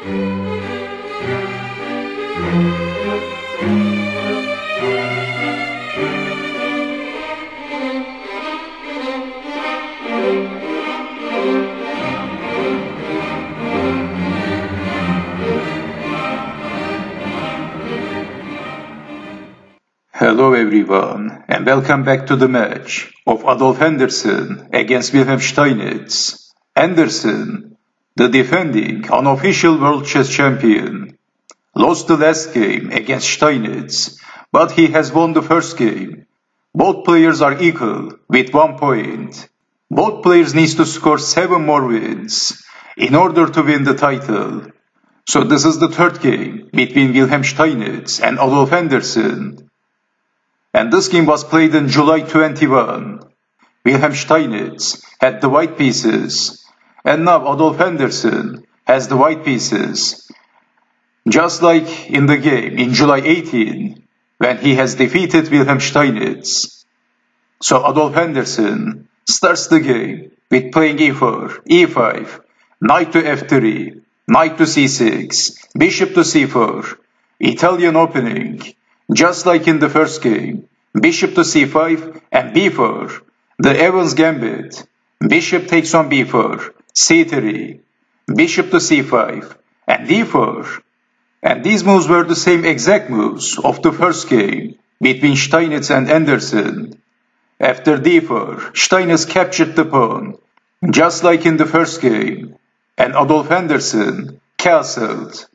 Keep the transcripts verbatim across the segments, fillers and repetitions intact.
Hello everyone, and welcome back to the match of Adolf Henderson against Wilhelm Steinitz. Henderson, the defending unofficial world chess champion, lost the last game against Steinitz, but he has won the first game. Both players are equal with one point. Both players need to score seven more wins in order to win the title. So this is the third game between Wilhelm Steinitz and Adolf Henderson. And this game was played in July twenty-first. Wilhelm Steinitz had the white pieces, and now Adolf Henderson has the white pieces. Just like in the game in July eighteenth, when he has defeated Wilhelm Steinitz. So Adolf Henderson starts the game with playing e four, e five, knight to f three, knight to c six, bishop to c four, Italian opening. Just like in the first game, bishop to c five and b four, the Evans gambit, bishop takes on b four, c three, bishop to c five, and d four. And these moves were the same exact moves of the first game between Steinitz and Henderson. After d four, Steinitz captured the pawn, just like in the first game, and Adolf Henderson castled.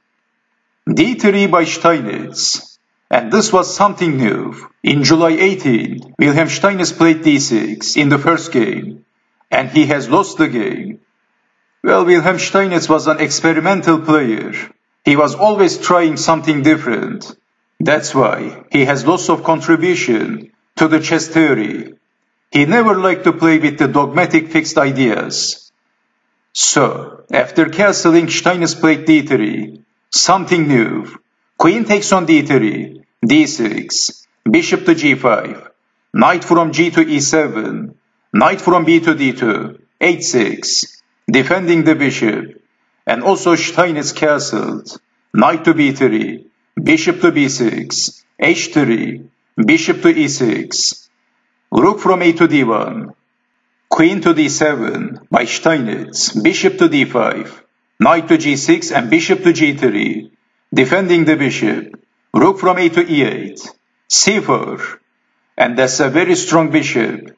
d three by Steinitz. And this was something new. In July eighteenth, Wilhelm Steinitz played d six in the first game, and he has lost the game. Well, Wilhelm Steinitz was an experimental player. He was always trying something different. That's why he has lots of contribution to the chess theory. He never liked to play with the dogmatic fixed ideas. So, after castling, Steinitz played d three, something new. Queen takes on d three, d six, bishop to g five, knight from g to e seven, knight from b to d two, h six, defending the bishop, and also Steinitz castled, knight to b three, bishop to b six, h three, bishop to e six, rook from a to d one, queen to d seven by Steinitz, bishop to d five, knight to g six and bishop to g three, defending the bishop, rook from a to e eight, c four, and that's a very strong bishop.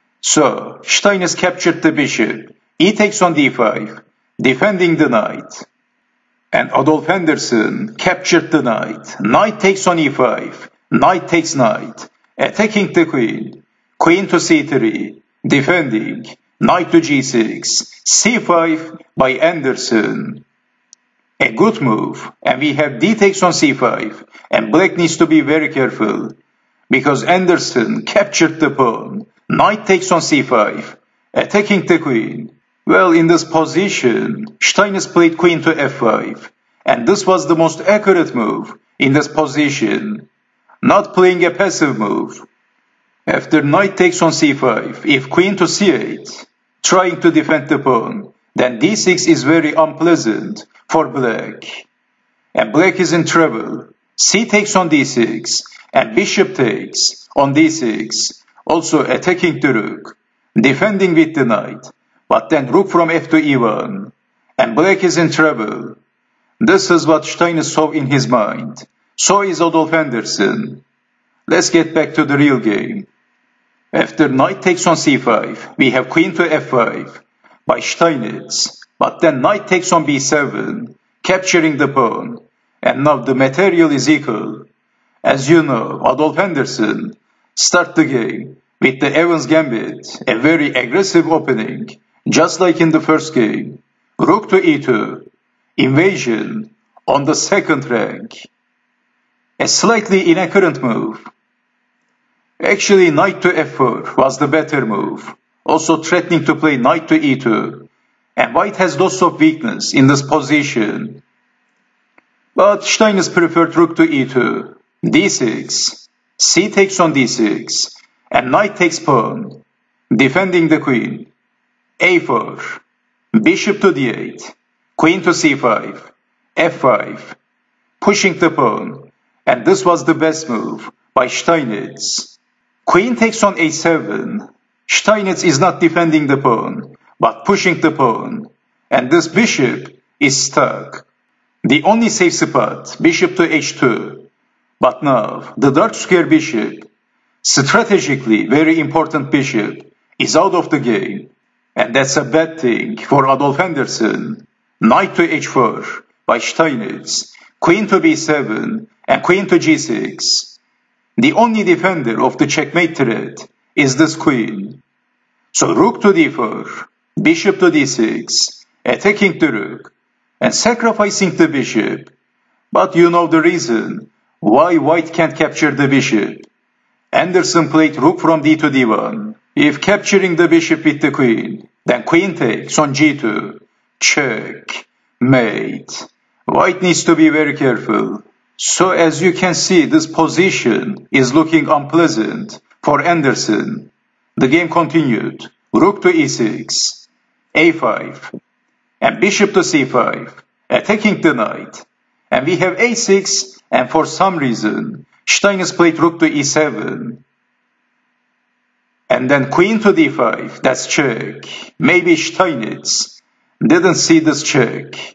So, Steinitz captured the bishop, e takes on d five, defending the knight. And Adolf Henderson captured the knight, knight takes on e five, knight takes knight, attacking the queen, queen to c three, defending, knight to g six, c five by Henderson. A good move, and we have d takes on c five, and black needs to be very careful, because Henderson captured the pawn, knight takes on c five, attacking the queen. Well, in this position, Steinitz played queen to f five, and this was the most accurate move in this position, not playing a passive move. After knight takes on c five, if queen to c eight, trying to defend the pawn, then d six is very unpleasant for black. And black is in trouble. C takes on d six, and bishop takes on d six, also attacking the rook, defending with the knight, but then rook from f to e one, and black is in trouble. This is what Steinitz saw in his mind. So is Adolf Henderson. Let's get back to the real game. After knight takes on c five, we have queen to f five by Steinitz. But then knight takes on b seven, capturing the pawn, and now the material is equal. As you know, Adolf Henderson start the game with the Evans gambit, a very aggressive opening, just like in the first game. Rook to e two, invasion on the second rank. A slightly inaccurate move. Actually, knight to f four was the better move, also threatening to play knight to e two. And white has lots of weakness in this position. But Steinitz preferred rook to e two, d six, c takes on d six, and knight takes pawn, defending the queen, a four, bishop to d eight, queen to c five, f five, pushing the pawn, and this was the best move by Steinitz. Queen takes on a seven. Steinitz is not defending the pawn, but pushing the pawn, and this bishop is stuck. The only safe spot, bishop to h two. But now, the dark square bishop, strategically very important bishop, is out of the game. And that's a bad thing for Adolf Henderson. Knight to h four by Steinitz, queen to b seven, and queen to g six. The only defender of the checkmate threat is this queen. So rook to d four, bishop to d six, attacking the rook, and sacrificing the bishop. But you know the reason why white can't capture the bishop. Henderson played rook from d to d one. If capturing the bishop with the queen, then queen takes on g two. Check. Mate. White needs to be very careful. So as you can see, this position is looking unpleasant for Henderson. The game continued. Rook to e six, a five, and bishop to c five, attacking the knight. And we have a six, and for some reason, Steinitz played rook to e seven. And then queen to d five, that's check. Maybe Steinitz didn't see this check.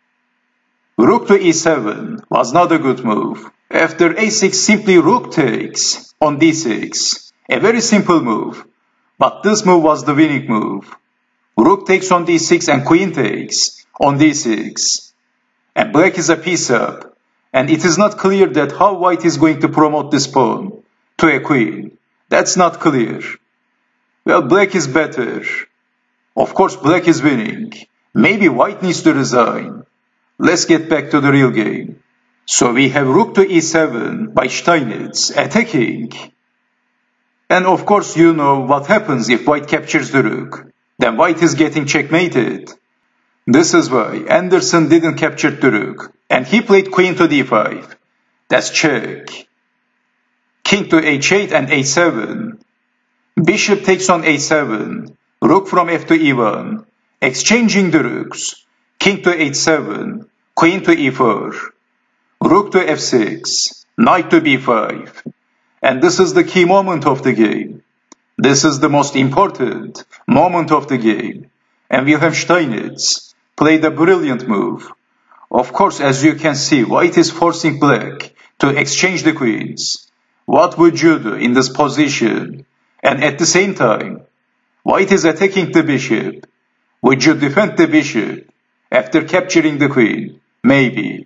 Rook to e seven was not a good move. After a six, simply rook takes on d six. A very simple move. But this move was the winning move. Rook takes on d six and queen takes on d six. And black is a piece up. And it is not clear that how white is going to promote this pawn to a queen. That's not clear. Well, black is better. Of course, black is winning. Maybe white needs to resign. Let's get back to the real game. So we have rook to e seven by Steinitz attacking. And of course you know what happens if white captures the rook. Then white is getting checkmated. This is why Henderson didn't capture the rook. And he played queen to d five. That's check. King to h eight and a seven. Bishop takes on a seven. Rook from f to e one. Exchanging the rooks. King to h seven. Queen to e four. Rook to f six. Knight to b five. And this is the key moment of the game. This is the most important moment of the game. And Wilhelm Steinitz played a brilliant move. Of course, as you can see, white is forcing black to exchange the queens. What would you do in this position? And at the same time, white is attacking the bishop. Would you defend the bishop after capturing the queen? Maybe.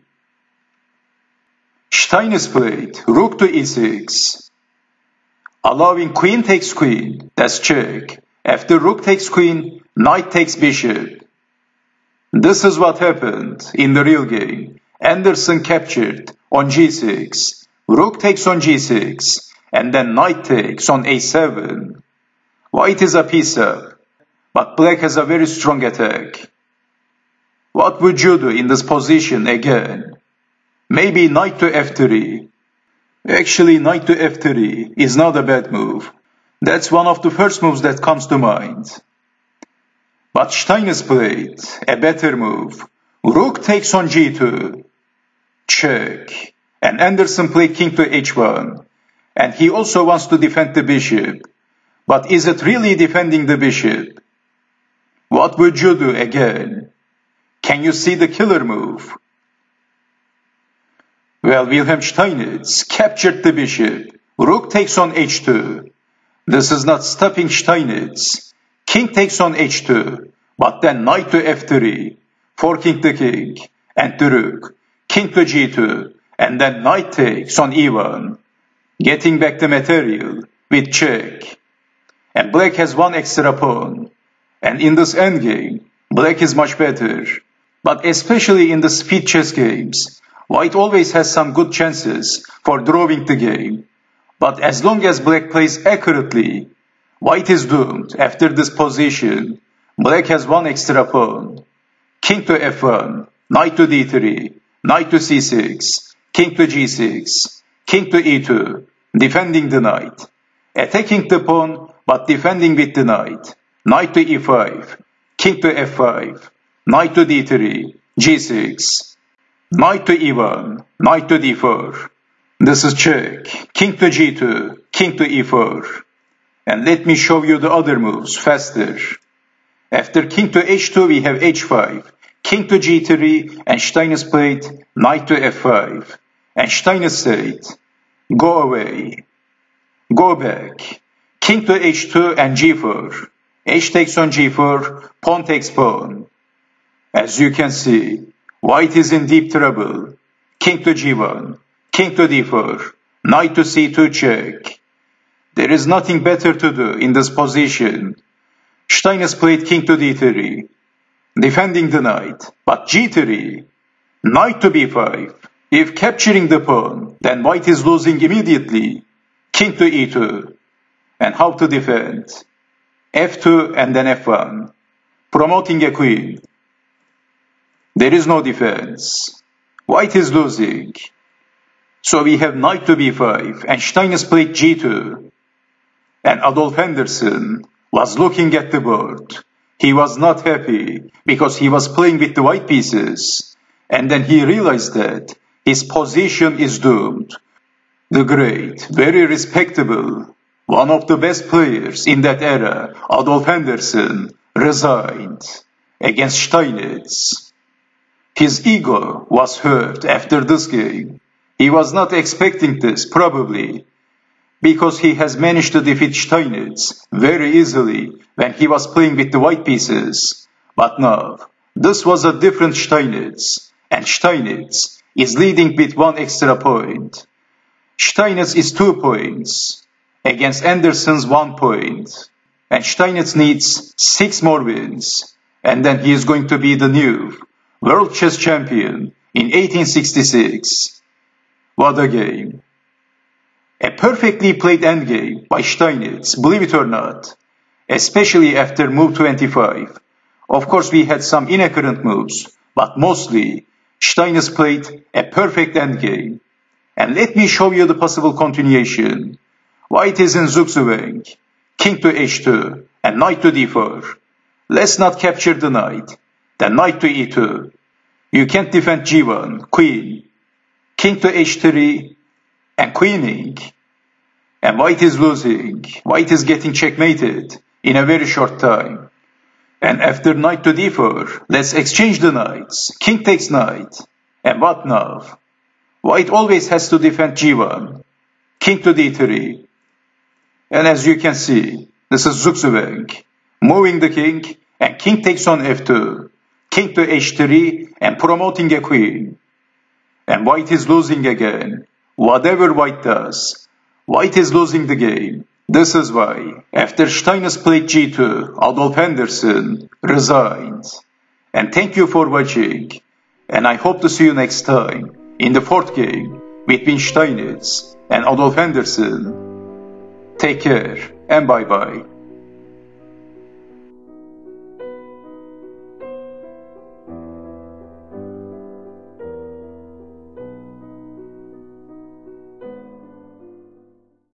Steinitz played rook to e six, allowing queen takes queen, that's check. After rook takes queen, knight takes bishop. This is what happened in the real game. Henderson captured on g six, rook takes on g six, and then knight takes on a seven. White is a piece up, but black has a very strong attack. What would you do in this position again? Maybe knight to f three. Actually, knight to f three is not a bad move. That's one of the first moves that comes to mind. But Steinitz played a better move. Rook takes on g two. Check. And Henderson played king to h one. And he also wants to defend the bishop. But is it really defending the bishop? What would you do again? Can you see the killer move? Well, Wilhelm Steinitz captured the bishop. Rook takes on h two. This is not stopping Steinitz. King takes on h two, but then knight to f three, forking the king, and the rook. King to g two, and then knight takes on e one, getting back the material with check. And black has one extra pawn. And in this endgame, black is much better. But especially in the speed chess games, white always has some good chances for drawing the game. But as long as black plays accurately, white is doomed. After this position, black has one extra pawn. King to f one, knight to d three, knight to c six, king to g six, king to e two, defending the knight. Attacking the pawn, but defending with the knight. Knight to e five, king to f five, knight to d three, g six. knight to e one, knight to d four. This is check, king to g two, king to e four. And let me show you the other moves faster. After king to h two we have h five, king to g three, and Steinitz played knight to f five. And Steinitz said, go away, go back, king to h two and g four. H takes on g four, pawn takes pawn. As you can see, white is in deep trouble. King to g one, king to d four, knight to c two check. There is nothing better to do in this position. Steinitz played king to d three, defending the knight, but g three, knight to b five. If capturing the pawn, then white is losing immediately. King to e two. And how to defend? f two and then f one, promoting a queen. There is no defense. White is losing. So we have knight to b five, and Steinitz played g two. And Adolf Henderson was looking at the board. He was not happy because he was playing with the white pieces. And then he realized that his position is doomed. The great, very respectable, one of the best players in that era, Adolf Henderson, resigned against Steinitz. His ego was hurt after this game. He was not expecting this, probably, because he has managed to defeat Steinitz very easily when he was playing with the white pieces. But now, this was a different Steinitz, and Steinitz is leading with one extra point. Steinitz is two points against Anderson's one point, and Steinitz needs six more wins, and then he is going to be the new world chess champion in eighteen sixty-six. What a game. A perfectly played endgame by Steinitz, believe it or not, especially after move twenty-five. Of course we had some inaccurate moves, but mostly Steinitz played a perfect endgame. And let me show you the possible continuation. White is in Zugzwang, king to h two, and knight to d four. Let's not capture the knight. Then knight to e two. You can't defend g one, queen. King to h three, and queening. And white is losing. White is getting checkmated in a very short time. And after knight to d four, let's exchange the knights. King takes knight. And what now? White always has to defend g one. King to d three. And as you can see, this is Zugzwang, moving the king, and king takes on f two. King to h three, and promoting a queen. And white is losing again. Whatever white does, white is losing the game. This is why, after Steinitz played g two, Adolf Henderson resigned. And thank you for watching, and I hope to see you next time in the fourth game between Steinitz and Adolf Henderson. Take care and bye bye.